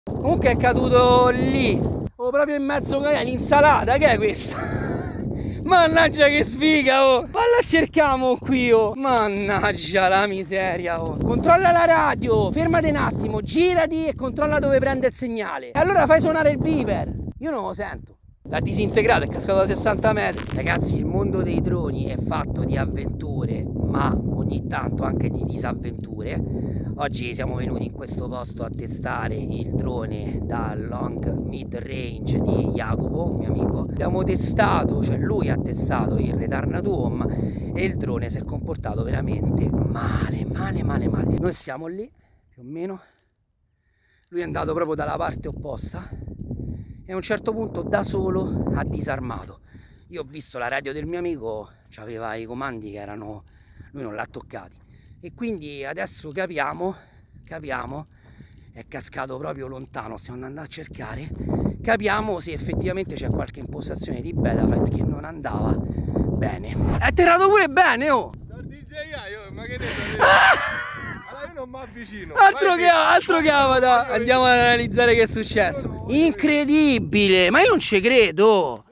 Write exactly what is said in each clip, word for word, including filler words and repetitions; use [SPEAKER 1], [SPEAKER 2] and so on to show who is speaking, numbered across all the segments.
[SPEAKER 1] Comunque è caduto lì, oh, proprio in mezzo all'insalata. Che è questa? Mannaggia che sfiga, oh! Valla cerchiamo qui, oh! Mannaggia la miseria, oh! Controlla la radio, fermati un attimo, girati e controlla dove prende il segnale. E allora fai suonare il beeper. Io non lo sento. L'ha disintegrato, è cascato da sessanta metri. Ragazzi, il mondo dei droni è fatto di avventure, ma ogni tanto anche di disavventure. Oggi siamo venuti in questo posto a testare il drone da long mid range di Jacopo, mio amico. Abbiamo testato, cioè lui ha testato il Return to Home e il drone si è comportato veramente male, male, male, male. Noi siamo lì, più o meno. Lui è andato proprio dalla parte opposta e a un certo punto da solo ha disarmato. Io ho visto la radio del mio amico, aveva i comandi che erano... lui non l'ha toccati. E quindi adesso capiamo, capiamo, è cascato proprio lontano, stiamo andando a cercare, capiamo se effettivamente c'è qualche impostazione di Betaflight che non andava bene. È atterrato pure bene, oh!
[SPEAKER 2] Dal D J I, ma che ne so? Allora io non mi avvicino.
[SPEAKER 1] Altro che, altro che Avada, andiamo ad analizzare che è successo. Incredibile, ma io non ci credo!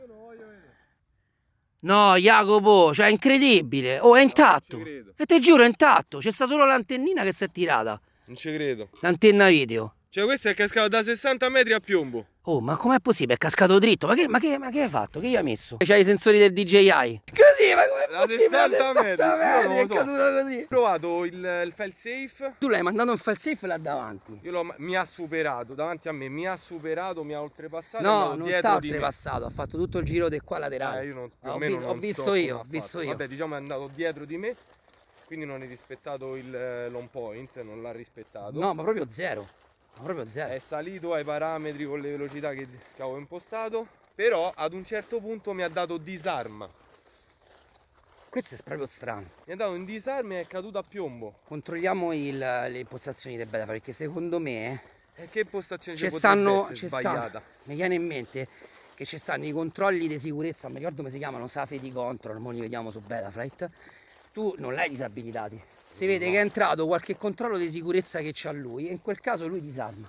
[SPEAKER 1] No, Jacopo, cioè è incredibile. Oh, è intatto.
[SPEAKER 2] No, non ci
[SPEAKER 1] E te giuro, è intatto. C'è sta solo l'antennina che si è tirata.
[SPEAKER 2] Non ci credo.
[SPEAKER 1] L'antenna video.
[SPEAKER 2] Cioè questo è cascato da sessanta metri a piombo.
[SPEAKER 1] Oh, ma com'è possibile? È cascato dritto. Ma che, ma che, ma che hai fatto? Che io hai messo? C'hai i sensori del D J I. Così, ma com'è
[SPEAKER 2] Da
[SPEAKER 1] possibile?
[SPEAKER 2] sessanta metri. Io non lo
[SPEAKER 1] È
[SPEAKER 2] so.
[SPEAKER 1] caduto così.
[SPEAKER 2] Ho provato il, il fail safe.
[SPEAKER 1] Tu l'hai mandato in fail safe là davanti.
[SPEAKER 2] Io l'ho, mi ha superato, davanti a me, mi ha superato, mi ha oltrepassato.
[SPEAKER 1] No, non
[SPEAKER 2] dietro
[SPEAKER 1] t'ha
[SPEAKER 2] di me.
[SPEAKER 1] oltrepassato, ha fatto tutto il giro di qua laterale.
[SPEAKER 2] Eh, io non, più
[SPEAKER 1] Ah,
[SPEAKER 2] o
[SPEAKER 1] ho,
[SPEAKER 2] meno
[SPEAKER 1] vi-
[SPEAKER 2] non
[SPEAKER 1] ho visto
[SPEAKER 2] so
[SPEAKER 1] io,
[SPEAKER 2] come
[SPEAKER 1] ho
[SPEAKER 2] ha
[SPEAKER 1] visto
[SPEAKER 2] fatto.
[SPEAKER 1] io.
[SPEAKER 2] Vabbè, diciamo è andato dietro di me, quindi non hai rispettato il long point, non l'ha rispettato.
[SPEAKER 1] No, ma proprio zero. Ma proprio zero.
[SPEAKER 2] È salito ai parametri con le velocità che, che avevo impostato, però ad un certo punto mi ha dato disarm.
[SPEAKER 1] Questo è proprio strano.
[SPEAKER 2] Mi ha dato un disarm e è caduto a piombo.
[SPEAKER 1] Controlliamo il, le impostazioni del Betaflight, perché secondo me
[SPEAKER 2] E che impostazione
[SPEAKER 1] ci
[SPEAKER 2] ci
[SPEAKER 1] stanno,
[SPEAKER 2] potrebbe
[SPEAKER 1] ci
[SPEAKER 2] essere
[SPEAKER 1] stanno,
[SPEAKER 2] sbagliata?
[SPEAKER 1] mi viene in mente che ci stanno i controlli di sicurezza, non mi ricordo come si chiamano, safety control, mo li vediamo su Betaflight. Tu non l'hai disabilitati, si vede
[SPEAKER 2] No.
[SPEAKER 1] che è entrato qualche controllo di sicurezza che c'ha lui e in quel caso lui disarma,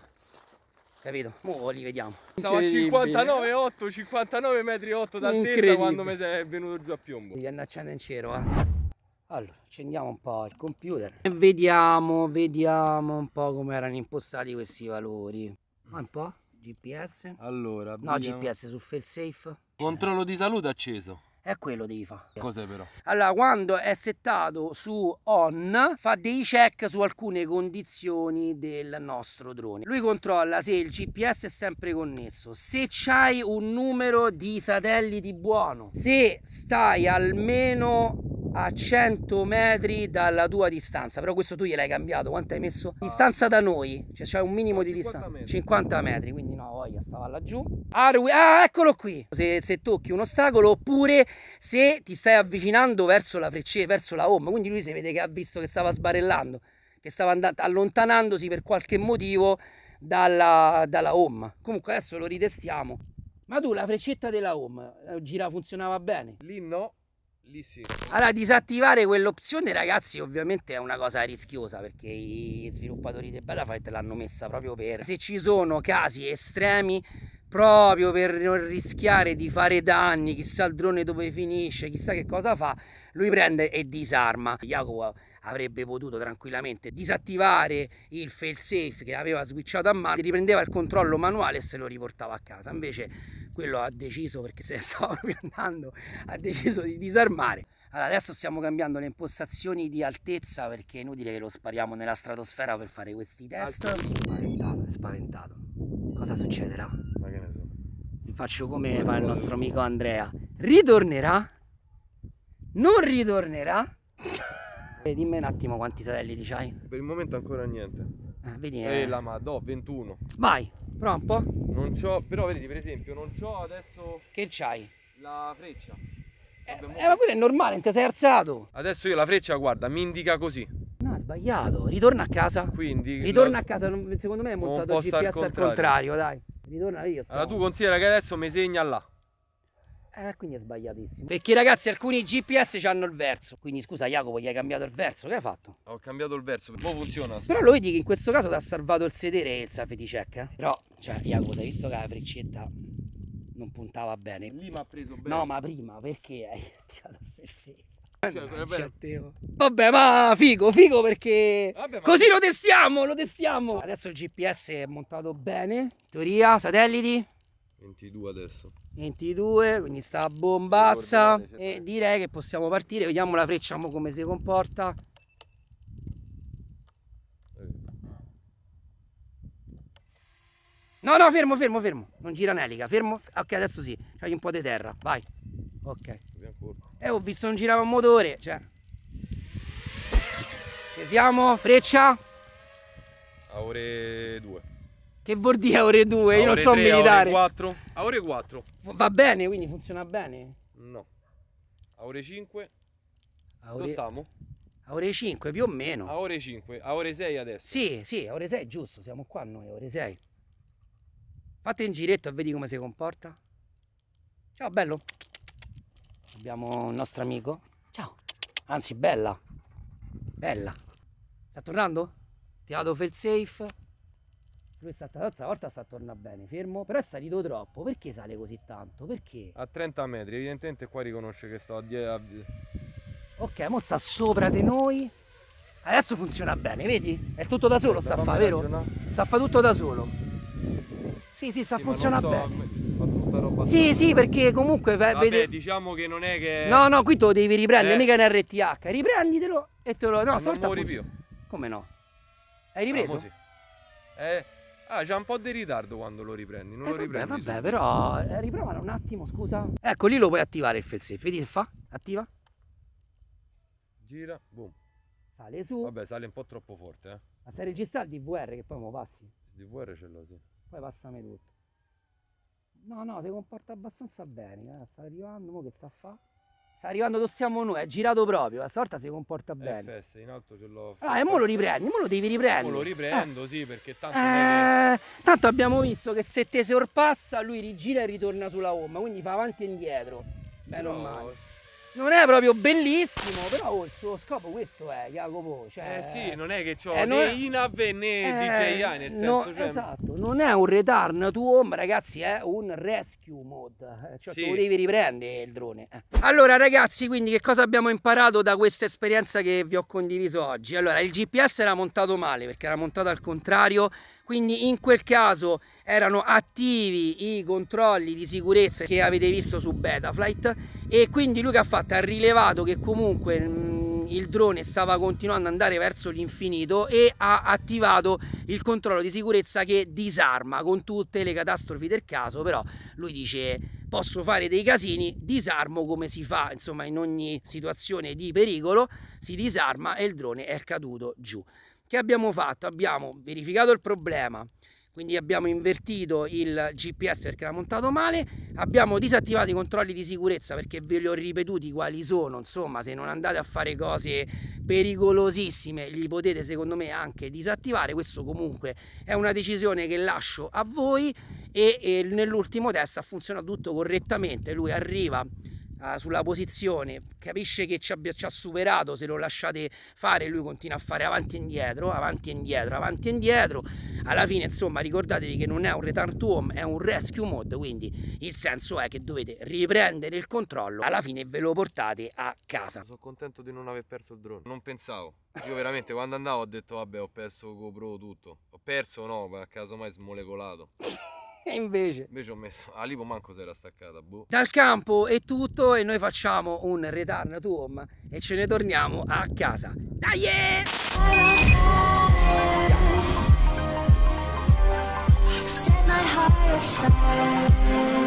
[SPEAKER 1] capito? Mo li vediamo.
[SPEAKER 2] Stavo a cinquantanove virgola otto, cinquantanove metri otto d'altezza quando mi è venuto giù a piombo.
[SPEAKER 1] Devi andare in cielo, eh. Allora, accendiamo un po' il computer e vediamo, vediamo un po' come erano impostati questi valori. Ma un po'? G P S?
[SPEAKER 2] Allora,
[SPEAKER 1] No, G P S su failsafe.
[SPEAKER 2] controllo di salute acceso.
[SPEAKER 1] È quello devi fare.
[SPEAKER 2] Cos'è però?
[SPEAKER 1] Allora, quando è settato su on, fa dei check su alcune condizioni del nostro drone. Lui controlla se il G P S è sempre connesso, se c'hai un numero di satelliti buono, se stai almeno a cento metri dalla tua distanza. Però questo tu gliel'hai cambiato. Quanto hai messo? Distanza da noi, cioè c'è un minimo di distanza,
[SPEAKER 2] metri.
[SPEAKER 1] cinquanta metri, quindi no, voglia, stava laggiù. Ah, eccolo qui. Se, se tocchi un ostacolo, oppure se ti stai avvicinando verso la freccia, verso la home, quindi lui si vede che ha visto che stava sbarellando, che stava andando, allontanandosi per qualche motivo dalla, dalla home. Comunque adesso lo ritestiamo. Ma tu la freccetta della home gira, funzionava bene?
[SPEAKER 2] Lì no, lì sì.
[SPEAKER 1] Allora, disattivare quell'opzione, ragazzi, ovviamente è una cosa rischiosa, perché i sviluppatori di Betaflight l'hanno messa proprio per se ci sono casi estremi, proprio per non rischiare di fare danni, chissà il drone dove finisce, chissà che cosa fa, lui prende e disarma. Jacopo avrebbe potuto tranquillamente disattivare il failsafe che aveva switchato a mano, riprendeva il controllo manuale e se lo riportava a casa. Invece quello ha deciso, perché se ne stava proprio andando, ha deciso di disarmare. Allora, adesso stiamo cambiando le impostazioni di altezza, perché è inutile che lo spariamo nella stratosfera per fare questi test. È spaventato, è spaventato. Cosa succederà?
[SPEAKER 2] Ma che ne so.
[SPEAKER 1] Vi faccio come fa il nostro amico Andrea. Ritornerà? Non ritornerà? Eh, dimmi un attimo quanti satelliti c'hai.
[SPEAKER 2] Per il momento ancora niente.
[SPEAKER 1] Eh, vedi,
[SPEAKER 2] Eh,
[SPEAKER 1] eh.
[SPEAKER 2] la Madò, ventuno.
[SPEAKER 1] Vai, prova un po'.
[SPEAKER 2] Non c'ho, però vedi per esempio, non c'ho adesso
[SPEAKER 1] Che c'hai?
[SPEAKER 2] la freccia.
[SPEAKER 1] Eh,
[SPEAKER 2] Vabbè, mo-
[SPEAKER 1] eh, ma quello è normale, non ti sei alzato.
[SPEAKER 2] Adesso io la freccia, guarda, mi indica così.
[SPEAKER 1] No, è sbagliato. Ritorna a casa.
[SPEAKER 2] Quindi
[SPEAKER 1] Ritorna
[SPEAKER 2] la-
[SPEAKER 1] a casa, non- secondo me è
[SPEAKER 2] un
[SPEAKER 1] montato
[SPEAKER 2] po'
[SPEAKER 1] il G
[SPEAKER 2] sta
[SPEAKER 1] P S
[SPEAKER 2] al
[SPEAKER 1] al
[SPEAKER 2] contrario.
[SPEAKER 1] contrario, dai. Ritorna io.
[SPEAKER 2] Allora tu considera che adesso mi segna là.
[SPEAKER 1] Eh, quindi è sbagliatissimo. Perché ragazzi alcuni G P S hanno il verso. Quindi scusa Jacopo, gli hai cambiato il verso, che hai fatto?
[SPEAKER 2] Ho cambiato il verso, poi funziona.
[SPEAKER 1] Però lo vedi che in questo caso ti ha salvato il sedere e il safety check, eh? Però, cioè Jacopo, hai visto che la freccetta non puntava bene?
[SPEAKER 2] Lì mi ha preso bene.
[SPEAKER 1] No, ma prima, perché hai tirato il safe?
[SPEAKER 2] Cioè,
[SPEAKER 1] vabbè, ma figo, figo perché
[SPEAKER 2] vabbè, ma
[SPEAKER 1] così lo testiamo, lo testiamo. Adesso il G P S è montato bene. Teoria, satelliti
[SPEAKER 2] ventidue adesso.
[SPEAKER 1] ventidue, quindi sta a bombazza. E direi che possiamo partire. Vediamo la freccia come si comporta. No, no, fermo, fermo, fermo. Non gira un'elica, fermo. Ok, adesso sì, c'hai un po' di terra, vai. Ok. E eh, ho visto non girava un motore, cioè. Che siamo? Freccia?
[SPEAKER 2] A ore due.
[SPEAKER 1] Che vuol dire a ore due? Io non so
[SPEAKER 2] tre,
[SPEAKER 1] militare.
[SPEAKER 2] A ore quattro. A ore quattro.
[SPEAKER 1] Va bene, quindi funziona bene?
[SPEAKER 2] No. A ore cinque.
[SPEAKER 1] A ore...
[SPEAKER 2] Dove stiamo?
[SPEAKER 1] A ore cinque più o meno.
[SPEAKER 2] A ore cinque, a ore sei adesso.
[SPEAKER 1] Sì, sì, a ore sei giusto, siamo qua noi, a ore sei. Fate un giretto e vedi come si comporta. Ciao bello. Abbiamo il nostro amico. Ciao. Anzi, bella. Bella. Sta tornando? Ti ha dato fail safe. Lui sta, l'altra volta sta tornando bene, fermo. Però è salito troppo. Perché sale così tanto? Perché?
[SPEAKER 2] A trenta metri, evidentemente qua riconosce che sto a dietro.
[SPEAKER 1] Ok, mo sta sopra di noi. Adesso funziona bene, vedi? È tutto da solo, sta a fare, vero? Sta a fare tutto da solo. Sì, sì, sta
[SPEAKER 2] sì,
[SPEAKER 1] funziona
[SPEAKER 2] so,
[SPEAKER 1] bene. Sì, sì, perché comunque
[SPEAKER 2] vabbè,
[SPEAKER 1] vede...
[SPEAKER 2] diciamo che non è che...
[SPEAKER 1] No, no, qui te lo devi riprendere,
[SPEAKER 2] eh.
[SPEAKER 1] mica in R T H. Riprenditelo e te lo... No, stavolta
[SPEAKER 2] non
[SPEAKER 1] funziona. Più. Come no? Hai ripreso?
[SPEAKER 2] Ah, sì. eh... ah, c'ha un po' di ritardo quando lo riprendi, non
[SPEAKER 1] eh,
[SPEAKER 2] lo
[SPEAKER 1] vabbè,
[SPEAKER 2] riprendi
[SPEAKER 1] vabbè,
[SPEAKER 2] subito.
[SPEAKER 1] però eh, riprovalo un attimo, scusa. Ecco, lì lo puoi attivare il fail safe. Vedi che fa? Attiva.
[SPEAKER 2] Gira, boom.
[SPEAKER 1] Sale su.
[SPEAKER 2] Vabbè, sale un po' troppo forte, eh.
[SPEAKER 1] Ma sei registrato il D V R che poi mo passi?
[SPEAKER 2] Il D V R ce l'ho, sì.
[SPEAKER 1] Poi passami tutto. No, no, si comporta abbastanza bene. Eh. Sta arrivando, mo che sta a fa? Sta arrivando dove siamo noi, è girato proprio. Stavolta si comporta bene.
[SPEAKER 2] F S in alto ce l'ho.
[SPEAKER 1] Ah, e mo lo riprendi, mo lo devi riprendere.
[SPEAKER 2] Mo lo riprendo, eh. Sì, perché tanto
[SPEAKER 1] eh,
[SPEAKER 2] non è
[SPEAKER 1] che... Tanto abbiamo visto che se te sorpassa lui rigira e ritorna sulla home, quindi fa avanti e indietro. Bene o male. Non è proprio bellissimo, però oh, il suo scopo questo è, Jacopo. Cioè,
[SPEAKER 2] eh sì, non è che c'ho
[SPEAKER 1] eh,
[SPEAKER 2] né
[SPEAKER 1] è...
[SPEAKER 2] I N A V né
[SPEAKER 1] eh,
[SPEAKER 2] D J I, nel
[SPEAKER 1] no,
[SPEAKER 2] senso, cioè...
[SPEAKER 1] esatto, non è un return to home, ragazzi, è un rescue mode, cioè sì. Tu lo devi riprendere il drone. Eh. Allora ragazzi, quindi che cosa abbiamo imparato da questa esperienza che vi ho condiviso oggi? Allora, il G P S era montato male, perché era montato al contrario, quindi in quel caso erano attivi i controlli di sicurezza che avete visto su Betaflight, e quindi lui che ha fatto? Ha rilevato che comunque mh, il drone stava continuando ad andare verso l'infinito e ha attivato il controllo di sicurezza che disarma con tutte le catastrofi del caso. Però lui dice: posso fare dei casini, disarmo come si fa, insomma, in ogni situazione di pericolo si disarma, e il drone è caduto giù. Che abbiamo fatto? Abbiamo verificato il problema, quindi abbiamo invertito il G P S perché era montato male, abbiamo disattivato i controlli di sicurezza perché ve li ho ripetuti quali sono, insomma, se non andate a fare cose pericolosissime li potete secondo me anche disattivare. Questo comunque è una decisione che lascio a voi, e, e nell'ultimo test ha funzionato tutto correttamente. Lui arriva Uh, sulla posizione, capisce che ci, abbia, ci ha superato, se lo lasciate fare lui continua a fare avanti e indietro, avanti e indietro, avanti e indietro. Alla fine, insomma, ricordatevi che non è un return to home, è un rescue mode, quindi il senso è che dovete riprendere il controllo, alla fine ve lo portate a casa.
[SPEAKER 2] Sono contento di non aver perso il drone, non pensavo, io veramente quando andavo ho detto vabbè, ho perso GoPro, tutto, ho perso no, ma a caso mai smolecolato.
[SPEAKER 1] E invece
[SPEAKER 2] invece ho messo a lipo, manco si era staccata, boh. Dal
[SPEAKER 1] campo è tutto, e noi facciamo un return to home e ce ne torniamo a casa. Dai! Set my heart afire.